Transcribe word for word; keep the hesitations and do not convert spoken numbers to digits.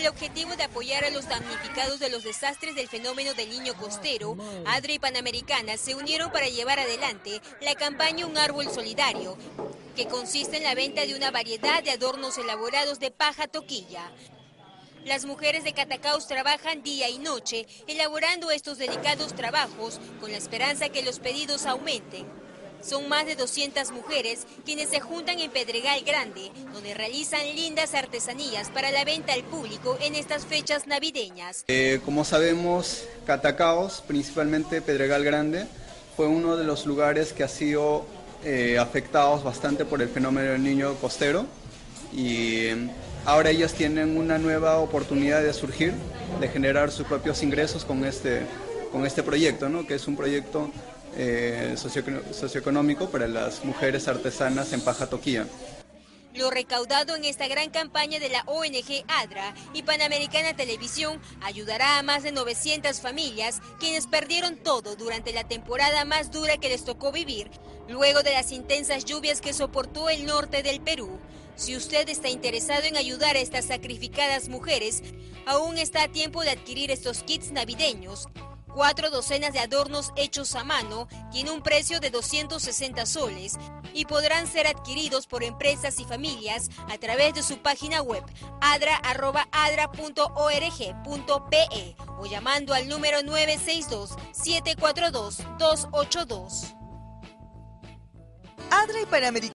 el objetivo de apoyar a los damnificados de los desastres del fenómeno del Niño Costero, ADRA y Panamericana se unieron para llevar adelante la campaña Un Árbol Solidario, que consiste en la venta de una variedad de adornos elaborados de paja toquilla. Las mujeres de Catacaos trabajan día y noche elaborando estos delicados trabajos con la esperanza que los pedidos aumenten. Son más de doscientas mujeres quienes se juntan en Pedregal Grande, donde realizan lindas artesanías para la venta al público en estas fechas navideñas. Eh, como sabemos, Catacaos, principalmente Pedregal Grande, fue uno de los lugares que ha sido eh, afectados bastante por el fenómeno del Niño Costero, y ahora ellas tienen una nueva oportunidad de surgir, de generar sus propios ingresos con este, con este proyecto, ¿no? Que es un proyecto Eh, socio, socioeconómico para las mujeres artesanas en paja toquilla. Lo recaudado en esta gran campaña de la O N G ADRA y Panamericana Televisión ayudará a más de novecientas familias quienes perdieron todo durante la temporada más dura que les tocó vivir, luego de las intensas lluvias que soportó el norte del Perú. Si usted está interesado en ayudar a estas sacrificadas mujeres, aún está a tiempo de adquirir estos kits navideños. Cuatro docenas de adornos hechos a mano tienen un precio de doscientos sesenta soles y podrán ser adquiridos por empresas y familias a través de su página web adra arroba adra punto org punto pe o llamando al número nueve seis dos, siete cuatro dos, dos ocho dos. ADRA y Panamericana